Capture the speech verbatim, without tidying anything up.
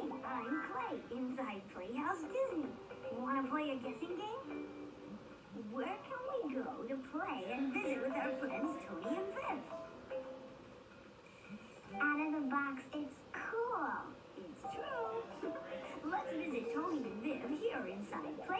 I'm Clay, inside Playhouse Disney. Want to play a guessing game? Where can we go to play and visit with our friends Tony and Viv? Out of the box, it's cool. It's true. Let's visit Tony and Viv here inside Playhouse.